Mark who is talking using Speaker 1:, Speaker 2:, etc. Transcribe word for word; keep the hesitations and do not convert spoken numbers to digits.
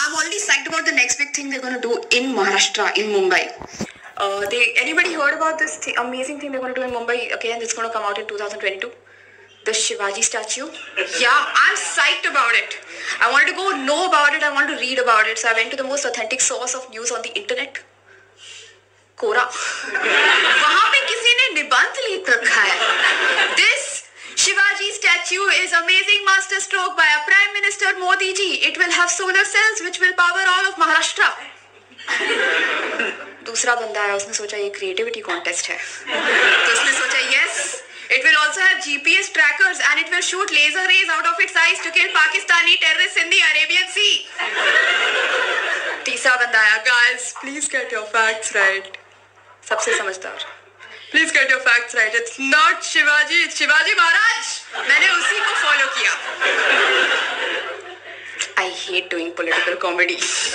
Speaker 1: I'm already psyched about the next big thing they're going to do in Maharashtra, in Mumbai. Uh, they anybody heard about this th- amazing thing they're going to do in Mumbai? Okay, and it's going to come out in two thousand twenty-two. The Shivaji statue. Yeah, I'm psyched about it. I wanted to go know about it. I wanted to read about it. So I went to the most authentic source of news on the internet. Quora. वहाँ पे किसी ने निबंध लिख रखा है. This Shivaji statue is amazing masterstroke by a Prime Minister Modi ji. It will have solar cells which will power all of Maharashtra. दूसरा बंदा है, उसने सोचा ये creativity contest है. तो उसने सोचा yes, it will also have G P S trackers and it will shoot laser rays out of its eyes to kill Pakistani terrorists in the Arabian Sea. तीसरा बंदा आया, guys, please get your facts right. सबसे समझदार. Please get your facts right. It's not Shivaji, it's Shivaji Maharaj. मैंने उसी को follow किया. I hate doing political comedy.